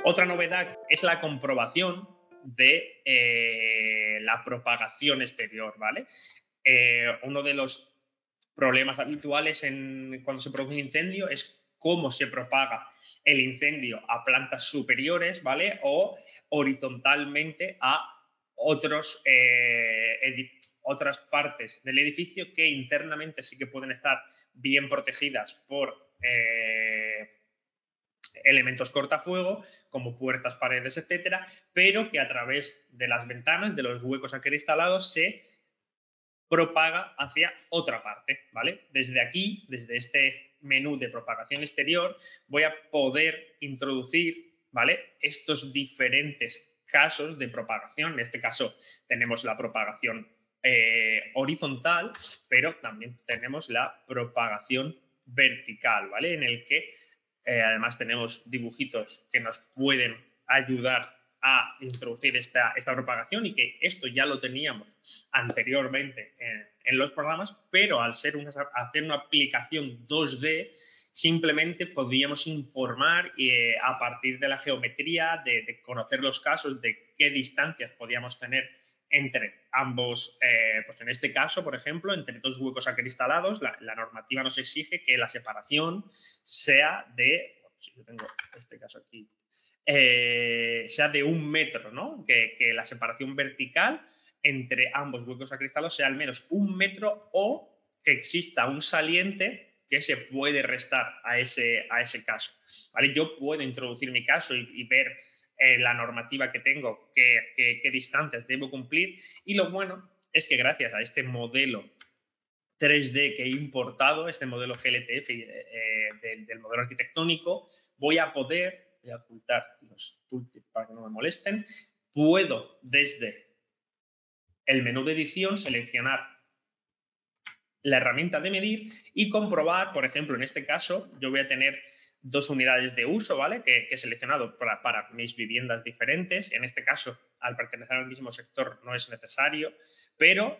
Otra novedad es la comprobación de la propagación exterior, ¿vale? Uno de los problemas habituales cuando se produce un incendio es cómo se propaga el incendio a plantas superiores, ¿vale? O horizontalmente a otras partes del edificio que internamente sí que pueden estar bien protegidas por elementos cortafuego, como puertas, paredes, etcétera, pero que a través de las ventanas, de los huecos acristalados, se propaga hacia otra parte, ¿vale? Desde aquí, desde este menú de propagación exterior, voy a poder introducir, ¿vale?, estos diferentes casos de propagación. En este caso tenemos la propagación horizontal, pero también tenemos la propagación vertical, ¿vale?, en el que además tenemos dibujitos que nos pueden ayudar a introducir esta propagación, y que esto ya lo teníamos anteriormente en los programas, pero al hacer una aplicación 2D simplemente podíamos informar a partir de la geometría, de conocer los casos, de qué distancias podíamos tener entre ambos, pues en este caso, por ejemplo, entre dos huecos acristalados. La normativa nos exige que la separación sea de, bueno, si yo tengo este caso aquí, sea de 1 metro, ¿no? Que la separación vertical entre ambos huecos acristalados sea al menos 1 metro, o que exista un saliente que se puede restar a ese caso, ¿vale? Yo puedo introducir mi caso y ver la normativa que tengo, qué distancias debo cumplir, y lo bueno es que gracias a este modelo 3D que he importado, este modelo GLTF del modelo arquitectónico, voy a ocultar los tooltips para que no me molesten. Puedo desde el menú de edición seleccionar la herramienta de medir y comprobar, por ejemplo, en este caso yo voy a tener 2 unidades de uso, ¿vale?, que he seleccionado para mis viviendas diferentes. En este caso, al pertenecer al mismo sector no es necesario, pero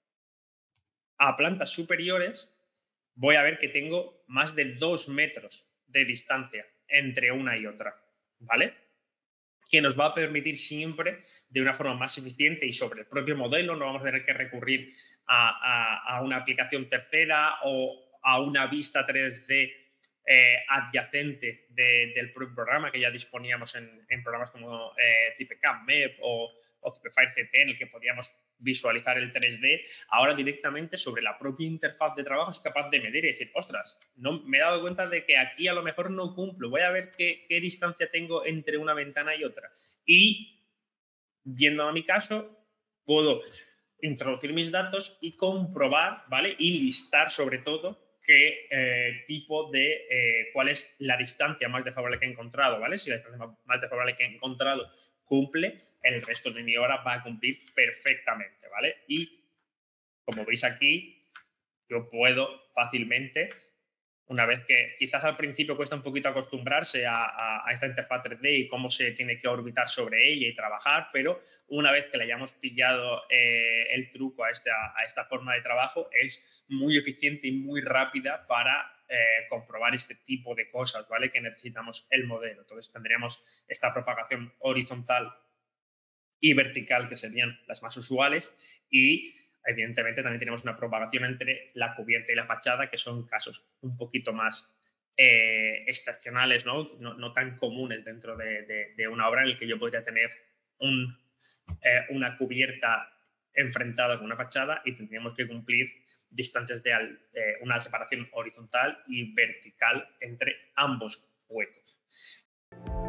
a plantas superiores voy a ver que tengo más de 2 metros de distancia entre una y otra, ¿vale?, que nos va a permitir siempre, de una forma más eficiente y sobre el propio modelo, no vamos a tener que recurrir a una aplicación tercera o a una vista 3D adyacente del propio programa, que ya disponíamos en programas como CipeCam MEP o CipeFire CT, en el que podíamos visualizar el 3D. Ahora directamente sobre la propia interfaz de trabajo es capaz de medir y decir, ostras, no me he dado cuenta de que aquí a lo mejor no cumplo, voy a ver qué distancia tengo entre una ventana y otra, y yendo a mi caso puedo introducir mis datos y comprobar, ¿vale?, y listar sobre todo qué tipo de cuál es la distancia más desfavorable que he encontrado, ¿vale? Si la distancia más desfavorable que he encontrado cumple, el resto de mi obra va a cumplir perfectamente, ¿vale? Y como veis aquí, yo puedo fácilmente, una vez que quizás al principio cuesta un poquito acostumbrarse a esta interfaz 3D y cómo se tiene que orbitar sobre ella y trabajar, pero una vez que le hayamos pillado el truco a esta forma de trabajo, es muy eficiente y muy rápida para comprobar este tipo de cosas, ¿vale?, que necesitamos el modelo. Entonces tendríamos esta propagación horizontal y vertical, que serían las más usuales, y evidentemente también tenemos una propagación entre la cubierta y la fachada, que son casos un poquito más excepcionales, ¿no? No tan comunes dentro de una obra, en el que yo podría tener una cubierta enfrentada con una fachada y tendríamos que cumplir distancias de una separación horizontal y vertical entre ambos huecos.